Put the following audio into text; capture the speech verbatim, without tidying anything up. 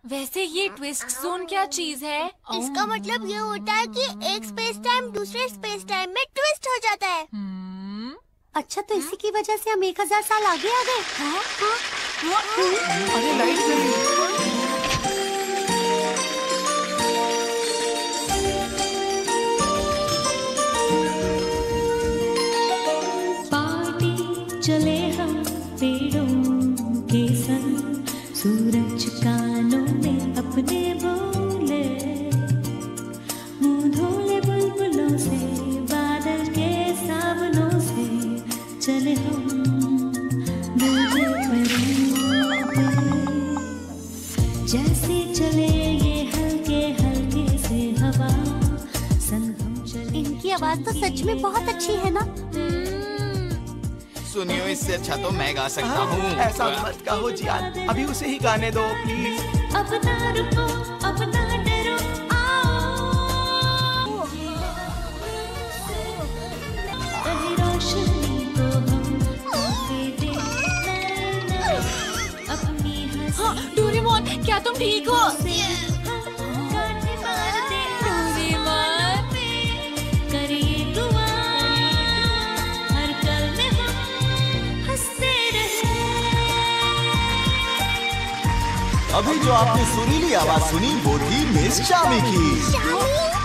वैसे ये twist zone क्या चीज है? इसका मतलब ये होता है कि एक स्पेस टाइम दूसरे स्पेस टाइम में ट्विस्ट हो जाता है। hmm? अच्छा, तो इसी की वजह से हम एक हजार साल आगे आ गए। हाँ? हाँ? अरे लाइट चली। चले हम पेड़ों के संग, सूरज कानों में अपने बोले, मुंह धोले बुलबुलों से, बादल के सावनों से, चले हम दूजे परिंदे, जैसे चले ये हल्के हल्के से हवा संग हम चले। इनकी आवाज तो सच में बहुत अच्छी है ना? सुनियो, इससे अच्छा तो मैं गा सकता हूँ। ऐसा मत कहो जियान, अभी उसे ही गाने दो प्लीज। अब ना रुको, अब ना डरो, आओ कहीं रोशनी को हम दे दे अपनी हंसी। हाँ, डोरेमोन, क्या तुम ठीक हो? कांटे मार दे डोरेमोन, करिए दुआ, हर पल में हम हंसते रहे। अभी जो आपने सुरीली आवाज सुनी वो थी मिस शामी की। शामी?